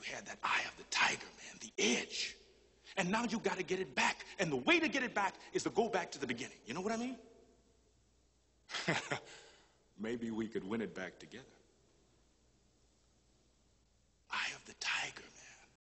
had that eye of the tiger, man, the edge. And now you got to get it back. And the way to get it back is to go back to the beginning. You know what I mean? Maybe we could win it back together. Eye of the tiger, man.